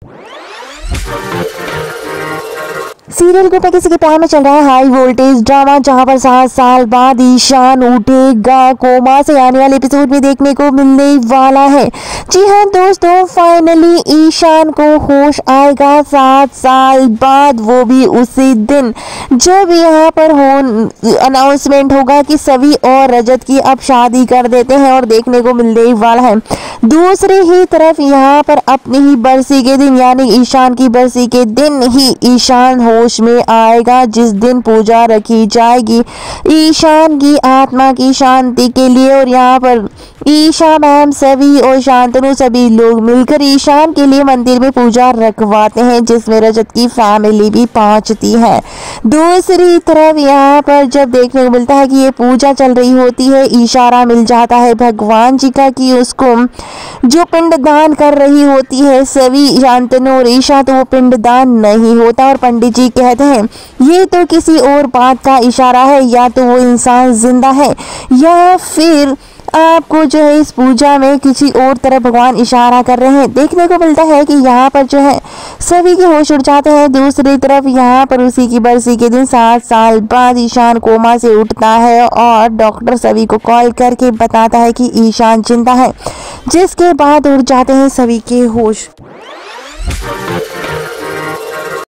Serial गुड्डा किसी के प्यार में चल रहा है हाई वोल्टेज ड्रामा, जहां पर 7 साल बाद ईशान उठेगा कोमा से, आने वाले एपिसोड में देखने को मिलने वाला है। जी हाँ दोस्तों, फाइनली ईशान को होश आएगा 7 साल बाद, वो भी उसी दिन जब यहाँ पर अनाउंसमेंट होगा कि सभी और रजत की अब शादी कर देते हैं और देखने को मिलने वाला है। दूसरी ही तरफ यहाँ पर अपनी ही बरसी के दिन यानी ईशान की बरसी के दिन ही ईशान होश में आएगा, जिस दिन पूजा रखी जाएगी ईशान की आत्मा की शांति के लिए। और यहाँ पर ईशा मैम सभी और शांतनु सभी लोग मिलकर ईशान के लिए मंदिर में पूजा रखवाते हैं, जिसमें रजत की फैमिली भी पहुंचती है। दूसरी तरफ यहाँ पर जब देखने को मिलता है कि ये पूजा चल रही होती है, इशारा मिल जाता है भगवान जी का कि उसको जो पिंडदान कर रही होती है सभी शांतनु और ईशा, तो वो पिंडदान नहीं होता और पंडित जी कहते हैं ये तो किसी और बात का इशारा है, या तो वो इंसान जिंदा है या फिर आपको जो है इस पूजा में किसी और तरफ भगवान इशारा कर रहे हैं। देखने को मिलता है कि यहाँ पर जो है सभी के होश उड़ जाते हैं। दूसरी तरफ यहाँ पर उसी की बरसी के दिन 7 साल बाद ईशान कोमा से उठता है और डॉक्टर सभी को कॉल करके बताता है कि ईशान जिंदा है, जिसके बाद उड़ जाते हैं सभी के होश।